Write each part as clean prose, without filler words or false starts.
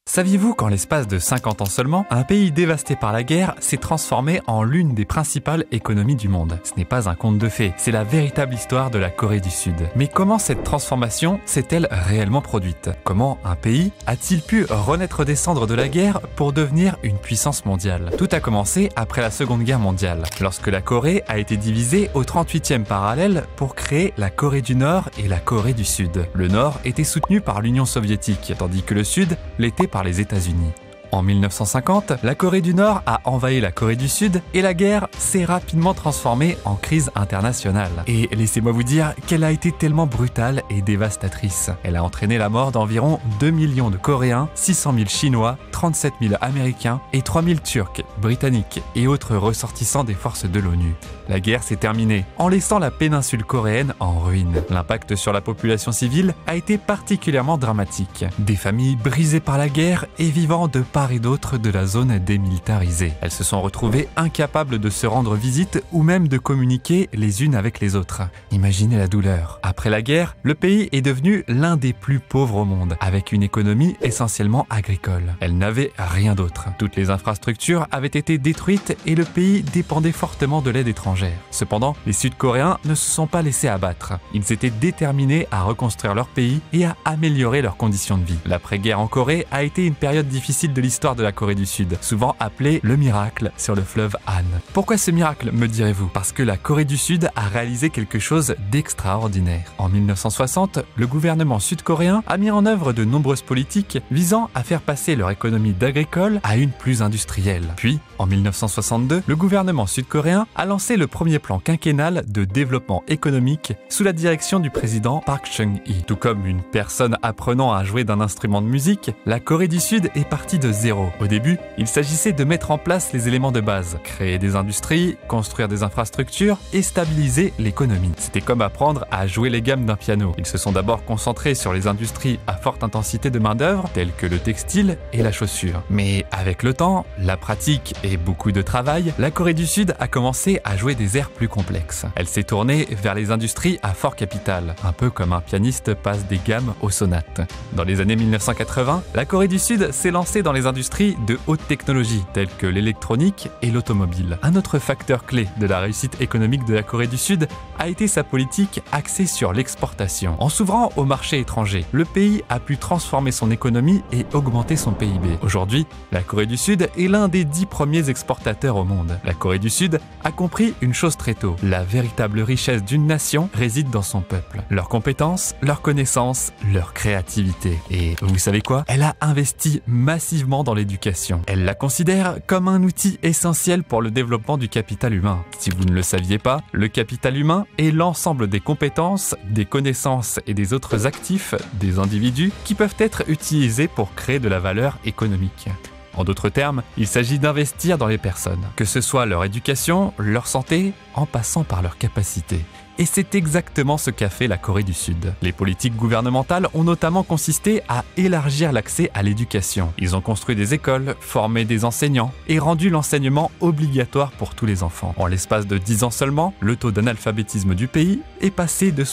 Saviez-vous qu'en l'espace de 50 ans seulement, un pays dévasté par la guerre s'est transformé en l'une des principales économies du monde? Ce n'est pas un conte de fées, c'est la véritable histoire de la Corée du Sud. Mais comment cette transformation s'est-elle réellement produite? Comment un pays a-t-il pu renaître des cendres de la guerre pour devenir une puissance mondiale? Tout a commencé après la Seconde Guerre mondiale, lorsque la Corée a été divisée au 38e parallèle pour créer la Corée du Nord et la Corée du Sud. Le Nord était soutenu par l'Union soviétique, tandis que le Sud l'était par les États-Unis. En 1950, la Corée du Nord a envahi la Corée du Sud et la guerre s'est rapidement transformée en crise internationale. Et laissez-moi vous dire qu'elle a été tellement brutale et dévastatrice. Elle a entraîné la mort d'environ 2 millions de Coréens, 600 000 Chinois, 37 000 Américains et 3 000 Turcs, Britanniques et autres ressortissants des forces de l'ONU. La guerre s'est terminée en laissant la péninsule coréenne en ruine. L'impact sur la population civile a été particulièrement dramatique. Des familles brisées par la guerre et vivant de part et d'autre de la zone démilitarisée. Elles se sont retrouvées incapables de se rendre visite ou même de communiquer les unes avec les autres. Imaginez la douleur. Après la guerre, le pays est devenu l'un des plus pauvres au monde, avec une économie essentiellement agricole. Elle n'avait rien d'autre. Toutes les infrastructures avaient été détruites et le pays dépendait fortement de l'aide étrangère. Cependant, les Sud-Coréens ne se sont pas laissés abattre. Ils étaient déterminés à reconstruire leur pays et à améliorer leurs conditions de vie. L'après-guerre en Corée a été une période difficile de l'histoire de la Corée du Sud, souvent appelée le miracle sur le fleuve Han. Pourquoi ce miracle, me direz-vous? Parce que la Corée du Sud a réalisé quelque chose d'extraordinaire. En 1960, le gouvernement sud-coréen a mis en œuvre de nombreuses politiques visant à faire passer leur économie d'agricole à une plus industrielle. Puis, en 1962, le gouvernement sud-coréen a lancé le premier plan quinquennal de développement économique sous la direction du président Park Chung-hee. Tout comme une personne apprenant à jouer d'un instrument de musique, la Corée du Sud est partie de zéro. Au début, il s'agissait de mettre en place les éléments de base, créer des industries, construire des infrastructures et stabiliser l'économie. C'était comme apprendre à jouer les gammes d'un piano. Ils se sont d'abord concentrés sur les industries à forte intensité de main-d'œuvre, telles que le textile et la chaussure. Mais avec le temps, la pratique et beaucoup de travail, la Corée du Sud a commencé à jouer des airs plus complexes. Elle s'est tournée vers les industries à fort capital, un peu comme un pianiste passe des gammes aux sonates. Dans les années 1980, la Corée du Sud s'est lancée dans les industries de haute technologie, telles que l'électronique et l'automobile. Un autre facteur clé de la réussite économique de la Corée du Sud a été sa politique axée sur l'exportation. En s'ouvrant au marché étranger, le pays a pu transformer son économie et augmenter son PIB. Aujourd'hui, la Corée du Sud est l'un des 10 premiers exportateurs au monde. La Corée du Sud a compris une chose très tôt: la véritable richesse d'une nation réside dans son peuple. Leurs compétences, leurs connaissances, leur créativité. Et vous savez quoi? Elle a investi massivement dans l'éducation. Elle la considère comme un outil essentiel pour le développement du capital humain. Si vous ne le saviez pas, le capital humain est l'ensemble des compétences, des connaissances et des autres actifs des individus qui peuvent être utilisés pour créer de la valeur économique. En d'autres termes, il s'agit d'investir dans les personnes, que ce soit leur éducation, leur santé, en passant par leurs capacités. Et c'est exactement ce qu'a fait la Corée du Sud. Les politiques gouvernementales ont notamment consisté à élargir l'accès à l'éducation. Ils ont construit des écoles, formé des enseignants et rendu l'enseignement obligatoire pour tous les enfants. En l'espace de 10 ans seulement, le taux d'analphabétisme du pays est passé de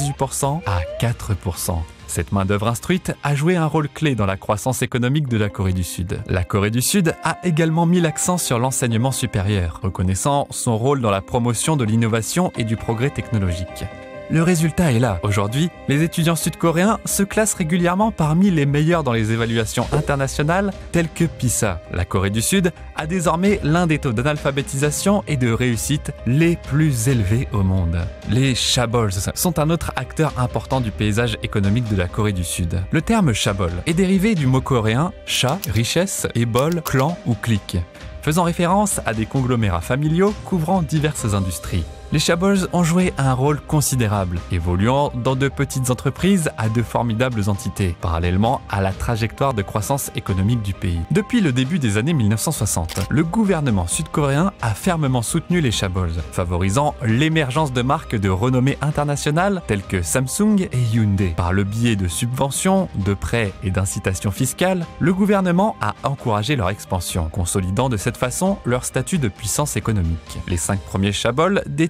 78% à 4%. Cette main-d'œuvre instruite a joué un rôle clé dans la croissance économique de la Corée du Sud. La Corée du Sud a également mis l'accent sur l'enseignement supérieur, reconnaissant son rôle dans la promotion de l'innovation et du progrès technologique. Le résultat est là. Aujourd'hui, les étudiants sud-coréens se classent régulièrement parmi les meilleurs dans les évaluations internationales telles que PISA. La Corée du Sud a désormais l'un des taux d'analphabétisation et de réussite les plus élevés au monde. Les chaebols sont un autre acteur important du paysage économique de la Corée du Sud. Le terme chaebol est dérivé du mot coréen cha, richesse, et bol, clan ou clique, faisant référence à des conglomérats familiaux couvrant diverses industries. Les chaebols ont joué un rôle considérable, évoluant dans de petites entreprises à de formidables entités, parallèlement à la trajectoire de croissance économique du pays. Depuis le début des années 1960, le gouvernement sud-coréen a fermement soutenu les chaebols, favorisant l'émergence de marques de renommée internationale telles que Samsung et Hyundai. Par le biais de subventions, de prêts et d'incitations fiscales, le gouvernement a encouragé leur expansion, consolidant de cette façon leur statut de puissance économique. Les 5 premiers chaebols détiennent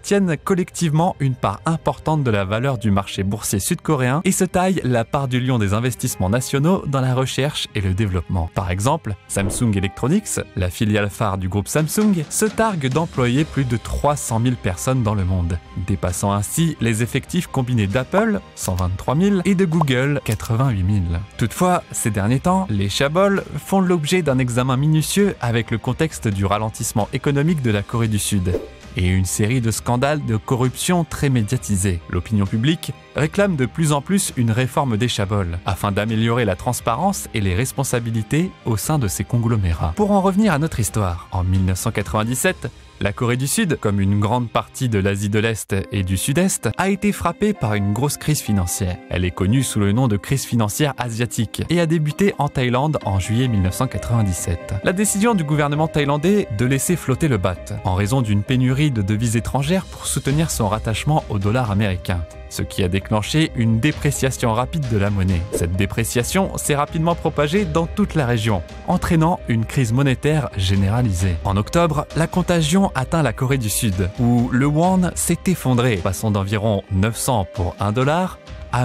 détiennent collectivement une part importante de la valeur du marché boursier sud-coréen et se taillent la part du lion des investissements nationaux dans la recherche et le développement. Par exemple, Samsung Electronics, la filiale phare du groupe Samsung, se targue d'employer plus de 300 000 personnes dans le monde, dépassant ainsi les effectifs combinés d'Apple, 123 000, et de Google, 88 000. Toutefois, ces derniers temps, les chaebols font l'objet d'un examen minutieux avec le contexte du ralentissement économique de la Corée du Sud et une série de scandales de corruption très médiatisés. L'opinion publique réclame de plus en plus une réforme des chaebols afin d'améliorer la transparence et les responsabilités au sein de ces conglomérats. Pour en revenir à notre histoire, en 1997, la Corée du Sud, comme une grande partie de l'Asie de l'Est et du Sud-Est, a été frappée par une grosse crise financière. Elle est connue sous le nom de crise financière asiatique et a débuté en Thaïlande en juillet 1997. La décision du gouvernement thaïlandais de laisser flotter le baht en raison d'une pénurie de devises étrangères pour soutenir son rattachement au dollar américain, ce qui a déclenché une dépréciation rapide de la monnaie. Cette dépréciation s'est rapidement propagée dans toute la région, entraînant une crise monétaire généralisée. En octobre, la contagion atteint la Corée du Sud, où le won s'est effondré, passant d'environ 900 pour $1 à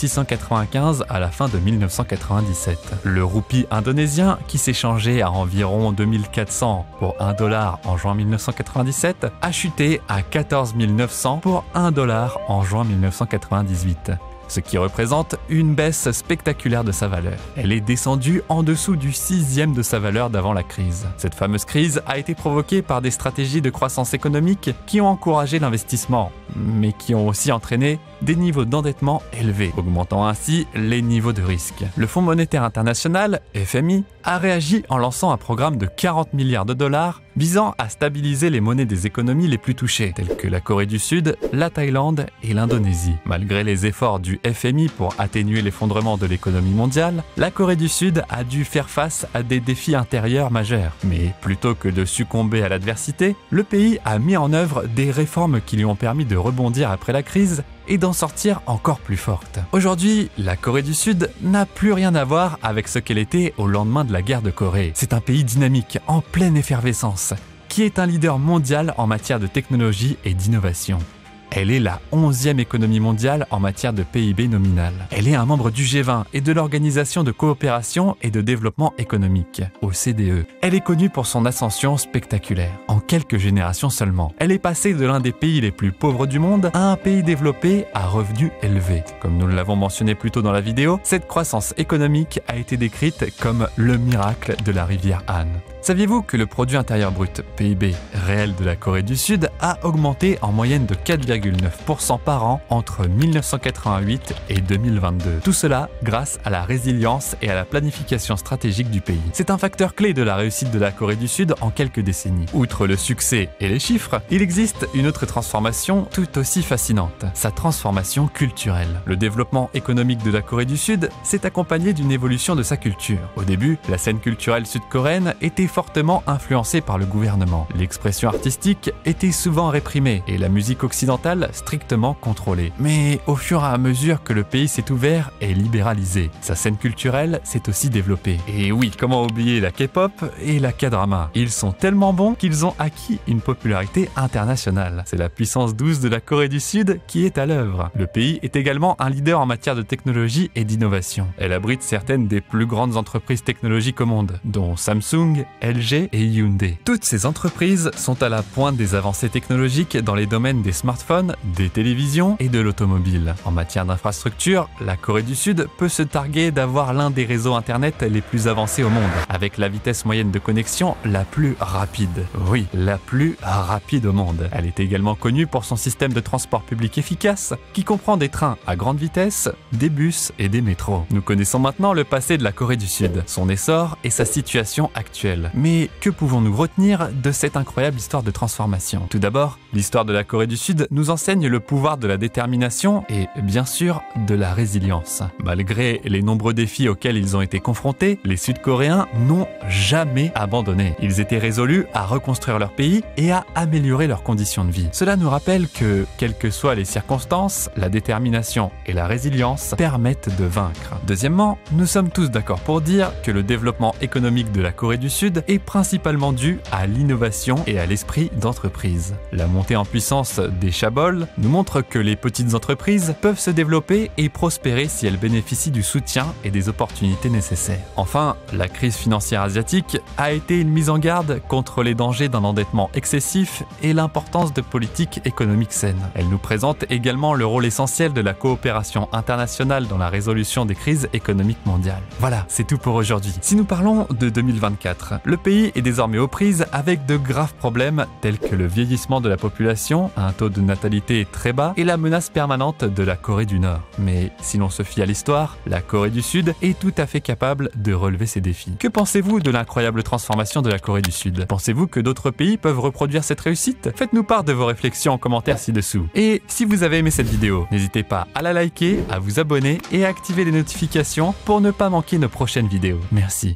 1695 à la fin de 1997. Le roupie indonésien, qui s'échangeait à environ 2400 pour $1 en juin 1997, a chuté à 14 900 pour $1 en juin 1998. Ce qui représente une baisse spectaculaire de sa valeur. Elle est descendue en dessous du 6e de sa valeur d'avant la crise. Cette fameuse crise a été provoquée par des stratégies de croissance économique qui ont encouragé l'investissement, mais qui ont aussi entraîné des niveaux d'endettement élevés, augmentant ainsi les niveaux de risque. Le Fonds monétaire international, FMI, a réagi en lançant un programme de 40 milliards de dollars visant à stabiliser les monnaies des économies les plus touchées, telles que la Corée du Sud, la Thaïlande et l'Indonésie. Malgré les efforts du FMI pour atténuer l'effondrement de l'économie mondiale, la Corée du Sud a dû faire face à des défis intérieurs majeurs. Mais plutôt que de succomber à l'adversité, le pays a mis en œuvre des réformes qui lui ont permis de rebondir après la crise et d'en sortir encore plus forte. Aujourd'hui, la Corée du Sud n'a plus rien à voir avec ce qu'elle était au lendemain de la guerre de Corée. C'est un pays dynamique, en pleine effervescence, qui est un leader mondial en matière de technologie et d'innovation. Elle est la 11e économie mondiale en matière de PIB nominal. Elle est un membre du G20 et de l'Organisation de coopération et de développement économique, OCDE. Elle est connue pour son ascension spectaculaire, en quelques générations seulement. Elle est passée de l'un des pays les plus pauvres du monde à un pays développé à revenus élevés. Comme nous l'avons mentionné plus tôt dans la vidéo, cette croissance économique a été décrite comme le miracle de la rivière Han. Saviez-vous que le produit intérieur brut, PIB, réel de la Corée du Sud a augmenté en moyenne de 4,9% par an entre 1988 et 2022. Tout cela grâce à la résilience et à la planification stratégique du pays. C'est un facteur clé de la réussite de la Corée du Sud en quelques décennies. Outre le succès et les chiffres, il existe une autre transformation tout aussi fascinante, sa transformation culturelle. Le développement économique de la Corée du Sud s'est accompagné d'une évolution de sa culture. Au début, la scène culturelle sud-coréenne était fortement influencée par le gouvernement. L'expression artistique était souvent réprimée et la musique occidentale strictement contrôlée. Mais au fur et à mesure que le pays s'est ouvert et libéralisé, sa scène culturelle s'est aussi développée. Et oui, comment oublier la K-pop et la K-drama? Ils sont tellement bons qu'ils ont acquis une popularité internationale. C'est la puissance 12 de la Corée du Sud qui est à l'œuvre. Le pays est également un leader en matière de technologie et d'innovation. Elle abrite certaines des plus grandes entreprises technologiques au monde, dont Samsung, LG et Hyundai. Toutes ces entreprises sont à la pointe des avancées technologiques dans les domaines des smartphones, des télévisions et de l'automobile. En matière d'infrastructure, la Corée du Sud peut se targuer d'avoir l'un des réseaux internet les plus avancés au monde, avec la vitesse moyenne de connexion la plus rapide. Oui, la plus rapide au monde. Elle est également connue pour son système de transport public efficace, qui comprend des trains à grande vitesse, des bus et des métros. Nous connaissons maintenant le passé de la Corée du Sud, son essor et sa situation actuelle. Mais que pouvons-nous retenir de cette incroyable histoire de transformation? Tout d'abord, l'histoire de la Corée du Sud nous enseigne le pouvoir de la détermination et, bien sûr, de la résilience. Malgré les nombreux défis auxquels ils ont été confrontés, les Sud-Coréens n'ont jamais abandonné. Ils étaient résolus à reconstruire leur pays et à améliorer leurs conditions de vie. Cela nous rappelle que, quelles que soient les circonstances, la détermination et la résilience permettent de vaincre. Deuxièmement, nous sommes tous d'accord pour dire que le développement économique de la Corée du Sud Sud est principalement due à l'innovation et à l'esprit d'entreprise. La montée en puissance des chaebols nous montre que les petites entreprises peuvent se développer et prospérer si elles bénéficient du soutien et des opportunités nécessaires. Enfin, la crise financière asiatique a été une mise en garde contre les dangers d'un endettement excessif et l'importance de politiques économiques saines. Elle nous présente également le rôle essentiel de la coopération internationale dans la résolution des crises économiques mondiales. Voilà, c'est tout pour aujourd'hui. Si nous parlons de 2024, le pays est désormais aux prises avec de graves problèmes tels que le vieillissement de la population, un taux de natalité très bas et la menace permanente de la Corée du Nord. Mais si l'on se fie à l'histoire, la Corée du Sud est tout à fait capable de relever ces défis. Que pensez-vous de l'incroyable transformation de la Corée du Sud? Pensez-vous que d'autres pays peuvent reproduire cette réussite? Faites-nous part de vos réflexions en commentaire ci-dessous. Et si vous avez aimé cette vidéo, n'hésitez pas à la liker, à vous abonner et à activer les notifications pour ne pas manquer nos prochaines vidéos. Merci.